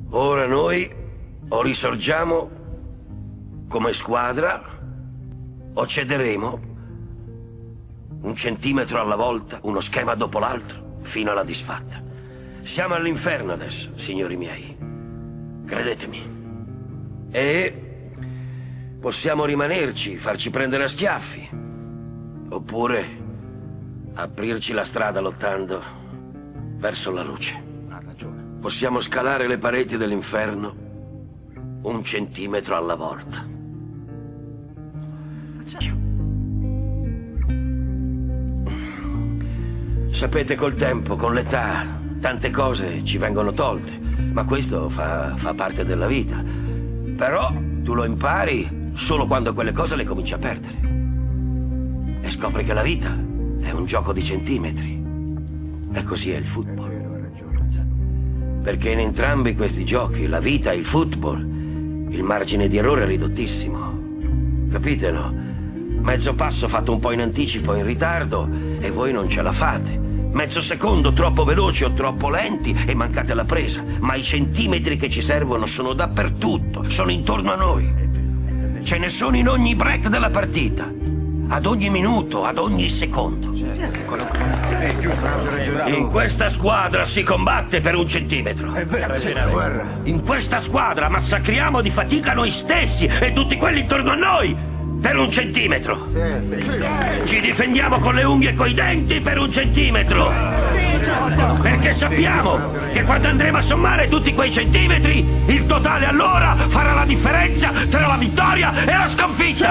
Ora noi o risorgiamo come squadra o cederemo un centimetro alla volta, uno schema dopo l'altro, fino alla disfatta. Siamo all'inferno adesso, signori miei. Credetemi. E possiamo rimanerci, farci prendere a schiaffi. Oppure aprirci la strada lottando verso la luce. Ha ragione. Possiamo scalare le pareti dell'inferno un centimetro alla volta. Sapete, col tempo, con l'età, tante cose ci vengono tolte, ma questo fa parte della vita. Però tu lo impari solo quando quelle cose le cominci a perdere. E scopri che la vita è un gioco di centimetri. E così è il football. Perché in entrambi questi giochi, la vita e il football, il margine di errore è ridottissimo. Capite, no? Mezzo passo fatto un po' in anticipo o in ritardo e voi non ce la fate. Mezzo secondo troppo veloci o troppo lenti e mancate la presa. Ma i centimetri che ci servono sono dappertutto, sono intorno a noi. Ce ne sono in ogni break della partita, ad ogni minuto, ad ogni secondo. In questa squadra si combatte per un centimetro. È vero. In questa squadra massacriamo di fatica noi stessi e tutti quelli intorno a noi per un centimetro. Ci difendiamo con le unghie e coi denti per un centimetro. Perché sappiamo che quando andremo a sommare tutti quei centimetri, il totale allora farà la differenza tra la vittoria e la sconfitta.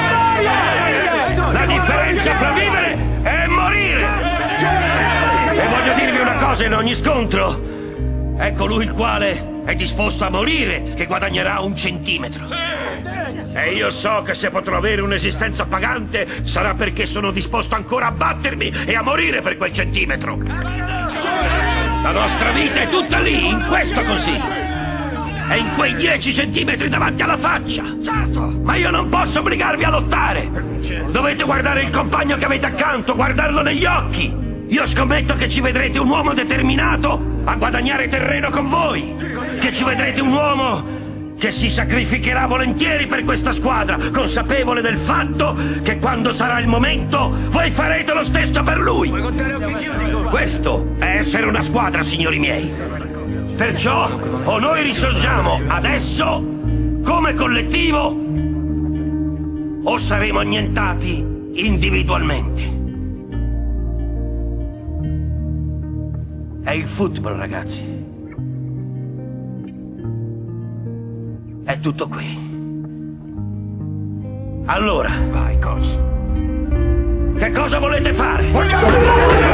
La differenza fra vivere e morire. E voglio dirvi una cosa in ogni scontro. È colui il quale è disposto a morire che guadagnerà un centimetro. E io so che se potrò avere un'esistenza pagante sarà perché sono disposto ancora a battermi e a morire per quel centimetro. La nostra vita è tutta lì, in questo consiste. È in quei 10 centimetri davanti alla faccia. Ma io non posso obbligarvi a lottare. Dovete guardare il compagno che avete accanto, guardarlo negli occhi. Io scommetto che ci vedrete un uomo determinato a guadagnare terreno con voi. Che ci vedrete un uomo che si sacrificherà volentieri per questa squadra, consapevole del fatto che quando sarà il momento voi farete lo stesso per lui. Questo è essere una squadra, signori miei. Perciò o noi risorgiamo adesso come collettivo o saremo annientati individualmente. È il football, ragazzi. È tutto qui. Allora, Vai, coach. che cosa volete fare?